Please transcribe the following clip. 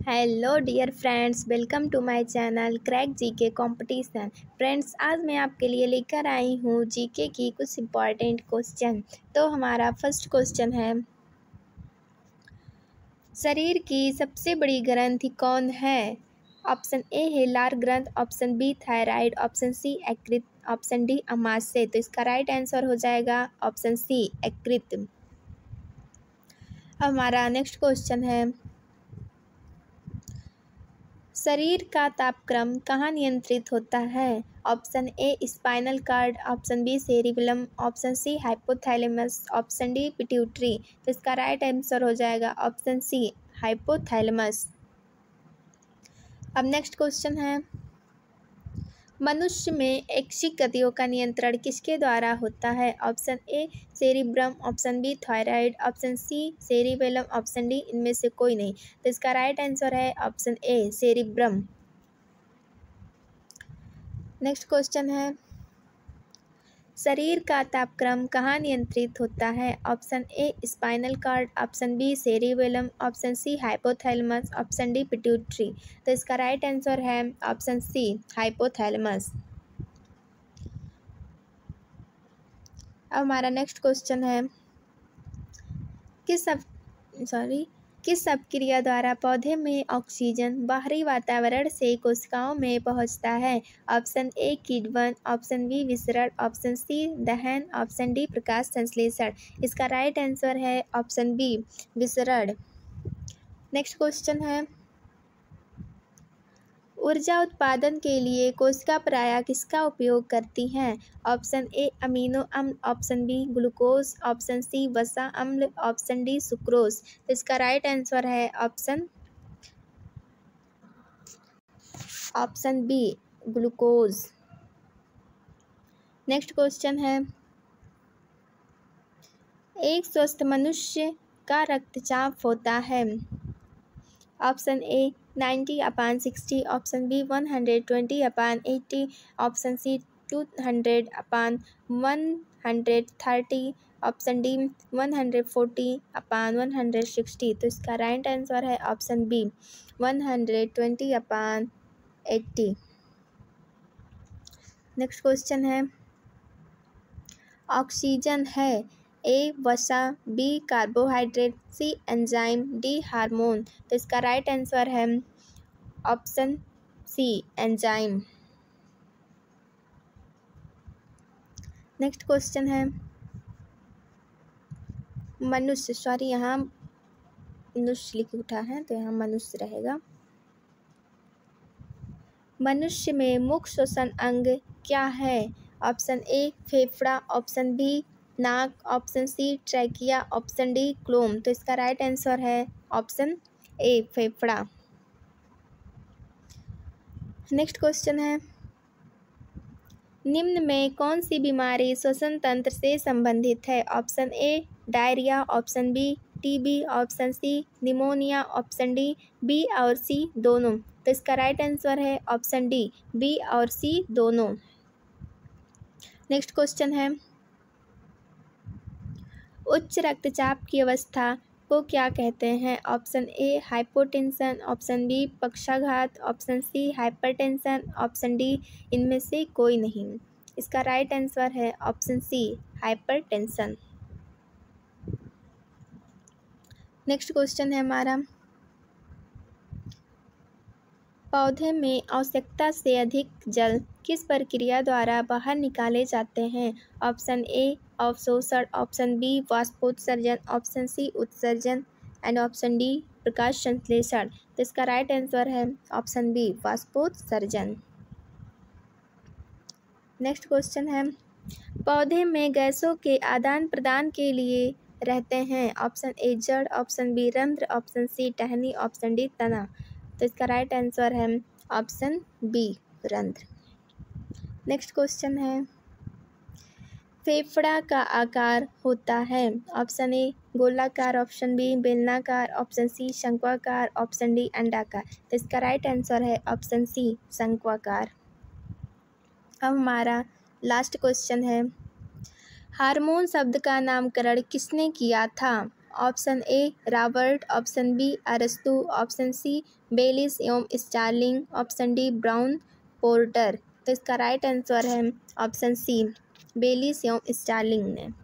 Hello dear friends, welcome to my channel crack GK competition. Friends, आज मैं आपके लिए लेकर आई हूँ जीके की कुछ इम्पॉर्टेंट क्वेश्चन। तो हमारा फर्स्ट क्वेश्चन है, शरीर की सबसे बड़ी ग्रंथि कौन है? ऑप्शन ए है लार ग्रंथ, option B thyroid, option C यकृत, ऑप्शन डी अमाशय। तो इसका राइट आंसर हो जाएगा ऑप्शन सी यकृत। अब हमारा नेक्स्ट क्वेश्चन है, शरीर का तापक्रम कहाँ नियंत्रित होता है? Option A spinal cord, option B cerebellum, option C hypothalamus, option D pituitary. तो इसका राइट आंसर हो जाएगा ऑप्शन सी हाइपोथैलेमस। अब नेक्स्ट क्वेश्चन है, मनुष्य में ऐच्छिक गतियों का नियंत्रण किसके द्वारा होता है? Option A cerebrum, option B thyroid, option C cerebellum, option D इनमें से कोई नहीं। तो इसका राइट आंसर है option A cerebrum. Next question है, शरीर का तापक्रम कहाँ नियंत्रित होता है? Option A spinal cord, option B cerebellum, option C hypothalamus, option D pituitary. तो इसका राइट आंसर है ऑप्शन सी हाइपोथैलेमस। अब हमारा नेक्स्ट क्वेश्चन है, किस अपक्रिया द्वारा पौधे में ऑक्सीजन बाहरी वातावरण से कोशिकाओं में पहुंचता है? ऑप्शन ए किण्वन, ऑप्शन बी विसरण, ऑप्शन सी दहन, ऑप्शन डी प्रकाश संश्लेषण। इसका राइट आंसर है ऑप्शन बी विसरण। नेक्स्ट क्वेश्चन है, ऊर्जा उत्पादन के लिए कोशिका प्रायः किसका उपयोग करती हैं? ऑप्शन ए अमीनो अम्ल, option B glucose, option C वसा अम्ल, ऑप्शन डी सुक्रोज। तो इसका राइट आंसर है option B glucose. Next question है, एक स्वस्थ मनुष्य का रक्तचाप होता है? Option A 90/60, option B 120/80, option C 200/130, option D 140/160। तो इसका राइट आंसर है ऑप्शन बी 120/80। नेक्स्ट क्वेश्चन है, ऑक्सीजन है ए वसा, B carbohydrate, C enzyme, D hormone. तो इसका राइट आंसर है option C enzyme. Next question है, यहाँ मनुष्य लिख उठा है तो यहाँ मनुष्य रहेगा। मनुष्य में मुख्य श्वसन अंग क्या है? ऑप्शन ए फेफड़ा, ऑप्शन बी नाक, option C trachea, option D क्लोम। तो इसका राइट आंसर है ऑप्शन ए फेफड़ा। नेक्स्ट क्वेश्चन है, निम्न में कौन सी बीमारी श्वसन तंत्र से संबंधित है? Option A diarrhoea, option B TB, option C pneumonia, option D B और सी दोनों। तो इसका राइट आंसर है ऑप्शन डी बी और सी दोनों। नेक्स्ट क्वेश्चन है, उच्च रक्तचाप की अवस्था को क्या कहते हैं? Option A hypotension, option B पक्षाघात, option C hypertension, option D इनमें से कोई नहीं। इसका राइट आंसर है option C hypertension. Next question है हमारा, पौधे में आवश्यकता से अधिक जल किस प्रक्रिया द्वारा बाहर निकाले जाते हैं? ऑप्शन ए अवशोषण, ऑप्शन बी वाष्पोत्सर्जन, ऑप्शन सी उत्सर्जन एंड ऑप्शन डी प्रकाश संश्लेषण। तो इसका राइट आंसर है ऑप्शन बी वाष्पोत्सर्जन। नेक्स्ट क्वेश्चन है, पौधे में गैसों के आदान प्रदान के लिए रहते हैं? ऑप्शन ए जड़, ऑप्शन बी रंध्र, ऑप्शन सी टहनी, ऑप्शन डी तना। तो इसका राइट आंसर है ऑप्शन बी रंध्र। नेक्स्ट क्वेश्चन है, फेफड़ा का आकार होता है? ऑप्शन ए गोलाकार, ऑप्शन बी बेलनाकार, ऑप्शन सी शंक्वाकार, ऑप्शन डी अंडाकार। तो इसका राइट आंसर है ऑप्शन सी शंक्वाकार। अब हमारा लास्ट क्वेश्चन है, हार्मोन शब्द का नामकरण किसने किया था? Option A Robert, option B अरस्तु, ऑप्शन सी बेलिस एवं Starling, option D Brown Porter. तो इसका राइट आंसर है ऑप्शन सी बेलिस एवं स्टार्लिंग ने।